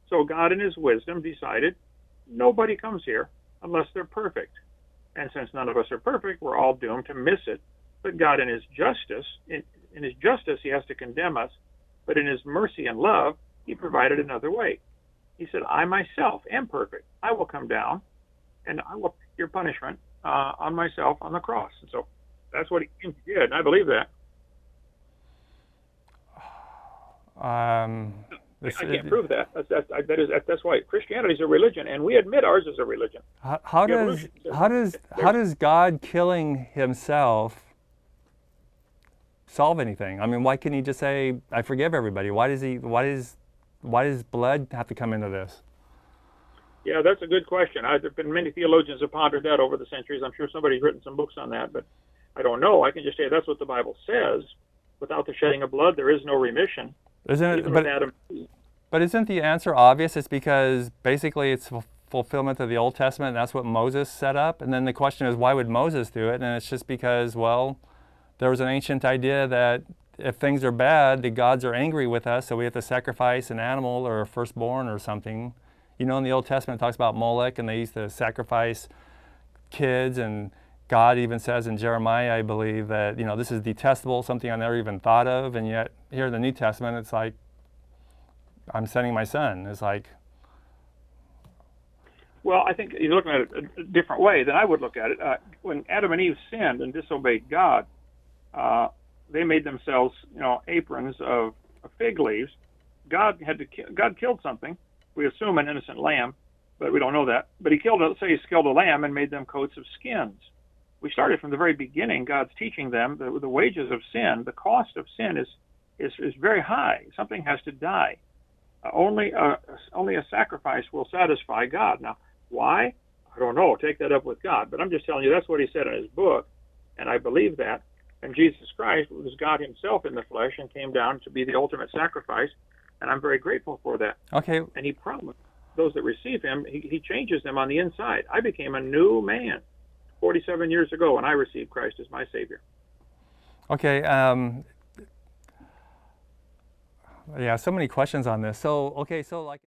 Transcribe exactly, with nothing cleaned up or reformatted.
So God in his wisdom decided nobody comes here unless they're perfect. And since none of us are perfect, we're all doomed to miss it. But God in his justice, in, in his justice, he has to condemn us. But in his mercy and love, he provided another way. He said, I myself am perfect. I will come down and I will take your punishment uh, on myself on the cross. And so that's what he came to do, and I believe that. Um, I can't prove that. That's, that's, that is, that's why Christianity is a religion, and we admit ours is a religion. How, how does how does how does God killing himself solve anything? I mean, why can't he just say, I forgive everybody? Why does he why does why does blood have to come into this? Yeah, that's a good question. I, there have been many theologians have pondered that over the centuries. I'm sure somebody's written some books on that, but I don't know. I can just say that's what the Bible says. Without the shedding of blood, there is no remission. Isn't it? But, Adam, but isn't the answer obvious? It's because basically it's fulfillment of the Old Testament, and that's what Moses set up. And then the question is, why would Moses do it? And it's just because, well, there was an ancient idea that if things are bad, the gods are angry with us, so we have to sacrifice an animal or a firstborn or something. You know, in the Old Testament it talks about Molech, and they used to sacrifice kids, and God even says in Jeremiah, I believe, that, you know, this is detestable, something I never even thought of, and yet here in the New Testament it's like, I'm sending my son. It's like... Well, I think you're looking at it a different way than I would look at it. Uh, when Adam and Eve sinned and disobeyed God, uh, they made themselves, you know, aprons of, of fig leaves. God had to ki God killed something. We assume an innocent lamb, but we don't know that. But he killed, let's say he killed a lamb and made them coats of skins. We started from the very beginning. God's teaching them the, the wages of sin, the cost of sin is is, is very high. Something has to die. Uh, only a, only a sacrifice will satisfy God. Now, why? I don't know. Take that up with God. But I'm just telling you that's what he said in his book, and I believe that. And Jesus Christ was God himself in the flesh and came down to be the ultimate sacrifice, and I'm very grateful for that. Okay. And he promised those that receive him, he, he changes them on the inside. I became a new man forty-seven years ago when I received Christ as my Savior. Okay. Um, yeah, so many questions on this. So, okay, so like...